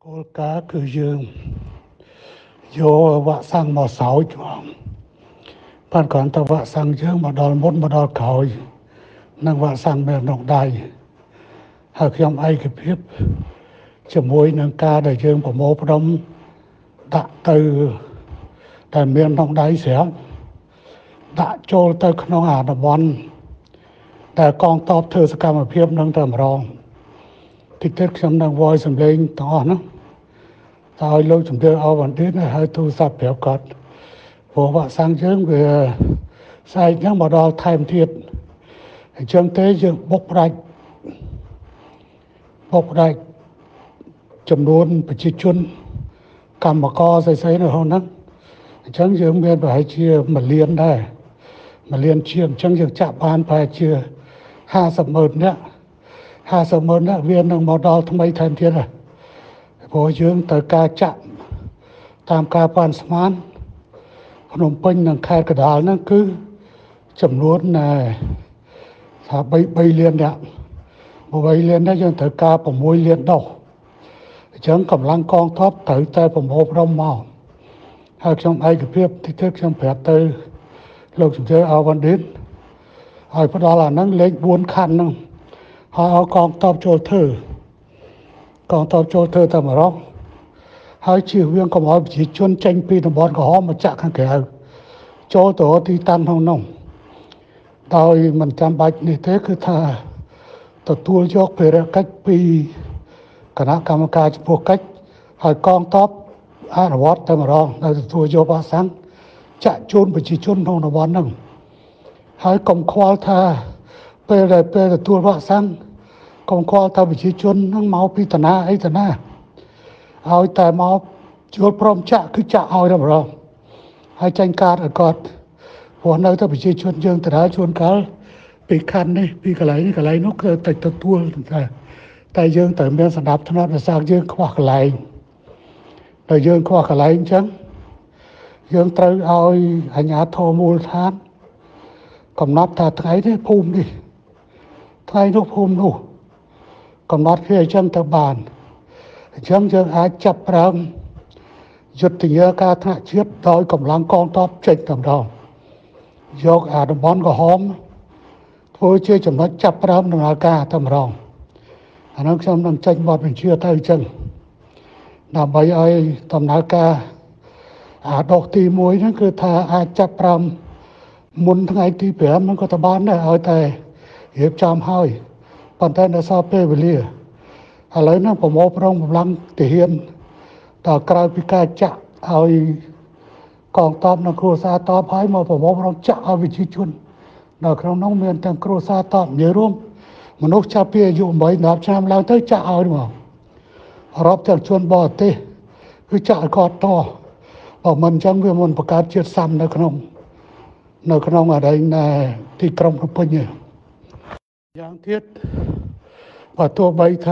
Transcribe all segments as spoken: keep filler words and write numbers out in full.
លការគឺយើងយកវាក់សាំងមកសោចបានគ្រាន់តែវាក់សាំងយើងមកដល់មុនមកដល់ក្រោយនឹងវាក់សាំងមានក្នុងដៃហើយខ្ញុំឯកភាពជាមួយនឹងការដែលយើងប្រមូលផ្ដុំដាក់ទៅតែមានក្នុងដៃស្រាប់ដាក់ចូលទៅក្នុងអាតំបន់តែកងទ័ពធ្វើសកម្មភាពនឹងតែម្ដងតិចទៀតខ្ញុំនឹងវាយសម្លេងទាំងអស់នោះតើឲ្យលោកជំទាវអវណ្ឌិតហើយទូរស័ព្ទប្រាប់គាត់ព្រោះវាក់សាំងយើងវាស្អែកហ្នឹងមកដល់ថែមទៀតអញ្ចឹងទេយើងបុកផ្ដាច់បុកផ្ដាច់ចំនួនប្រជាជនកម្មករស្អីៗនៅក្នុងហ្នឹងអញ្ចឹងយើងមានប្រហែលជាមួយលានដែរមួយលានជាងអញ្ចឹងយើងចាក់បានប្រហែលជាห้าสิบម៉ឺននាក់ห้าสิบម៉ឺននាក់វានឹងមកដល់ថ្មីថែមទៀតហើយព្រោះយើងត្រូវការចាក់តាមការប៉ាន់ស្មានភ្នំពេញនិងខេត្តកណ្ដាលហ្នឹងគឺចំនួនថា3 3លាននាក់3លាននាក់យើងត្រូវការ6លានដុសអញ្ចឹងកម្លាំងកងទ័ពត្រូវតែប្រមូលផ្ដុំមកហើយខ្ញុំឯកភាពទីទៀតខ្ញុំប្រាប់ទៅលោកជំទាវអវណ្ឌិតហើយផ្ដល់អាហ្នឹងលេខ4ខណ្ឌហ្នឹងហើយឲ្យកងទ័ពចូលធ្វើកងទ័ពចូលធ្វើតែម្ដងហើយជៀសវាងកុំឲ្យប្រជាជនចេញពីតំបន់ក្រហមមកចាក់ខាងក្រៅចូលទៅទីតាំងក្នុងនោះដោយមិនចាំបាច់នេះទេគឺថាទទួលយកភារកិច្ចពីគណៈកម្មការចំពោះកិច្ចហើយកងទ័ពអនុវត្តតែម្ដងដោយទទួលយកវាក់សាំងចាក់ជូនប្រជាជនក្នុងតំបន់ហ្នឹងហើយកុំខ្វល់ថាពេលដែលពេលទទួលវាក់សាំងកុំខ្វល់ថាប្រជាជនហ្នឹងមកពីតាណាអីតាណាឲ្យតែមកជួលព្រមចាក់គឺចាក់ឲ្យតែម្ដងហើយចាញ់កាតឲ្យគាត់ព្រោះនៅតែប្រជាជនយើងតារាជួនកាលពីខណ្ឌនេះពីកន្លែងនេះកន្លែងនោះគឺតែទទួលតែតែយើងត្រូវមានសម្ដាប់ធ្នាប់ភាសាយើងខ្វះកន្លែងតែយើងខ្វះកន្លែងអញ្ចឹងយើងត្រូវឲ្យអាជ្ញាធរមូលដ្ឋានកំណត់ថាថ្ងៃនេះភូមិនេះថ្ងៃនោះភូមិនោះកំណត់គេអញ្ចឹងទៅបានអញ្ចឹងយើងអាចចាប់ផ្ដើមយុទ្ធនាការថ្នាក់ជាតិដោយកម្លាំងកងទ័ពចេញតែម្ដងយកអាតំបន់ក្រហមធ្វើជាចំណុចចាប់ផ្ដើមដំណើរការតែម្ដងអានោះខ្ញុំនឹងចេញបទបញ្ជាទៅអញ្ចឹងដើម្បីឲ្យដំណើរការអាដុសទីមួយហ្នឹងគឺថាអាចចាប់ផ្ដើមមុនថ្ងៃទីប្រាំហ្នឹងក៏ទៅបានដែរឲ្យតែរៀបចំហើយប៉ុន្តែនៅសល់ពេលវេលាឥឡូវហ្នឹងប្រមូលផ្ដុំកម្លាំងទាហានដល់ក្រោយពីការចាក់ឲ្យកងទ័ពនិងគ្រួសារទ័ពហើយមកប្រមូលផ្ដុំចាក់ឲ្យប្រជាជនដល់ក្នុងនោះមានទាំងគ្រួសារទ័ពនិយាយរួមមនុស្សចាប់ពីអាយុeight 10ឆ្នាំឡើងទៅចាក់ឲ្យមករាប់ទាំងជនបរទេសគឺចាក់ឲ្យគាត់តបើមិនអញ្ចឹងវាមិនបង្កើតជាតិសាំនៅក្នុងនៅក្នុងអរិញណែទីក្រុងភ្នំពេញទេយ៉ាងទៀតបើទោះបីថា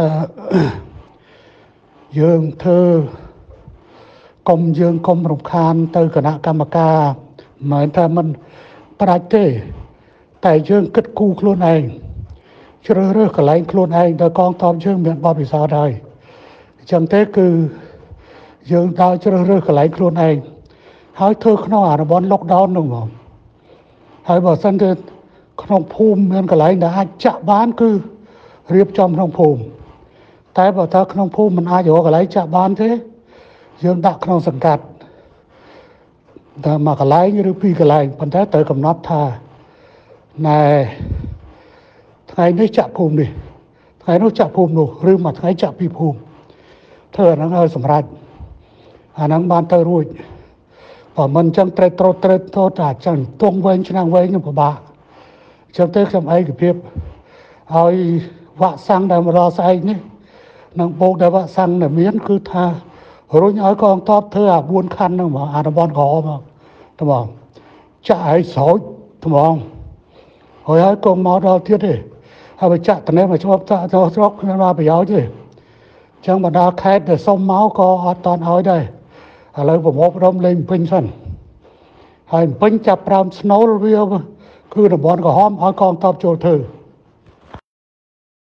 យើងធ្វើកុំយើងកុំរំខានទៅគណៈកម្មការមិនមែនថាមិនប្រាច់ទេតែយើងគិតគូរខ្លួនឯងជ្រើសរើសកន្លែងខ្លួនឯងដល់កងទ័ពយើងមានបទពិសោធន៍ហើយអញ្ចឹងទេគឺយើងដើរជ្រើសរើសកន្លែងខ្លួនឯងហើយធ្វើក្នុងអាតំបន់ lockdown នោះមកហើយបើសិនជាក្នុងភូមិមានកន្លែងដែលអាចចាក់បានគឺរៀបចំក្នុងភូមិតែបើថាក្នុងភូមិមិនអាចរកកន្លែងចាក់បានទេយើងដាក់ក្នុងសង្កាត់តែមួយកន្លែងឬពីរកន្លែងប៉ុន្តែត្រូវកំណត់ថាណែថ្ងៃនេះចាក់ភូមិនេះថ្ងៃនោះចាក់ភូមិនោះឬមួយថ្ងៃចាក់ពីរភូមិធ្វើអាហ្នឹងឲ្យសម្រេចអាហ្នឹងបានទៅរួចបើមិនអញ្ចឹងត្រេតត្រោតត្រេតត្រោតតែចឹងទងវែងឆ្នាំងវែងនឹងពិបាកអញ្ចឹងទេខ្ញុំឯកភាពឲ្យវាក់សាំងដែលមកដល់ស្អែកនេះនឹងបូកដែលវាក់សាំងដែលមានគឺថារុញឲ្យកងទ័ពធ្វើអាbốnខណ្ឌហ្នឹងមកអាតំបន់ក្រហមមកត្មងចាក់ឲ្យស្រោចត្មងហើយហើយកងមកដល់ទៀតទេហើយបើចាក់ត្នេះមកជាប់ចាក់ទៅស្រុកគ្មានប្រយោជន៍ទេអញ្ចឹងបណ្ដាខេត្តដែលសុំមកក៏អត់តន់ឲ្យដែរឥឡូវប្រមូលផ្ដុំលេងពេញសិនហើយពេញចាប់ប្រាំស្នូលវាគឺតំបន់ក្រហមឲ្យកងទ័ពចូលធ្វើ